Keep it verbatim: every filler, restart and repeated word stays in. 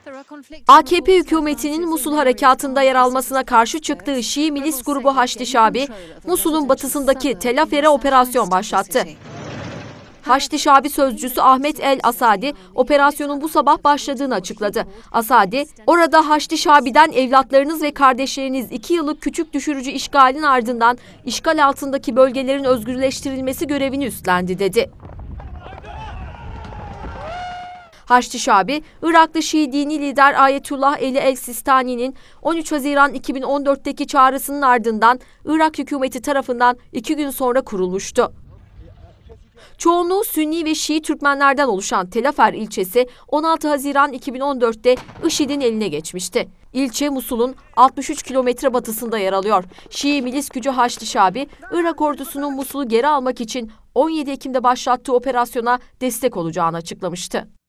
A K P hükümetinin Musul harekatında yer almasına karşı çıktığı Şii milis grubu Haçlı Şabi, Musul'un batısındaki Tel Afer'e operasyon başlattı. Haçlı Şabi sözcüsü Ahmet El Asadi, operasyonun bu sabah başladığını açıkladı. Asadi, orada Haçlı Şabi'den evlatlarınız ve kardeşleriniz iki yıllık küçük düşürücü işgalin ardından işgal altındaki bölgelerin özgürleştirilmesi görevini üstlendi dedi. Haçlı Şabi, Iraklı Şii dini lider Ayetullah Ali El Sistani'nin on üç Haziran iki bin on dört'teki çağrısının ardından Irak hükümeti tarafından iki gün sonra kurulmuştu. Çoğunluğu Sünni ve Şii Türkmenlerden oluşan Tel Afer ilçesi on altı Haziran iki bin on dört'te IŞİD'in eline geçmişti. İlçe Musul'un altmış üç kilometre batısında yer alıyor. Şii milis gücü Haçlı Şabi, Irak ordusunun Musul'u geri almak için on yedi Ekim'de başlattığı operasyona destek olacağını açıklamıştı.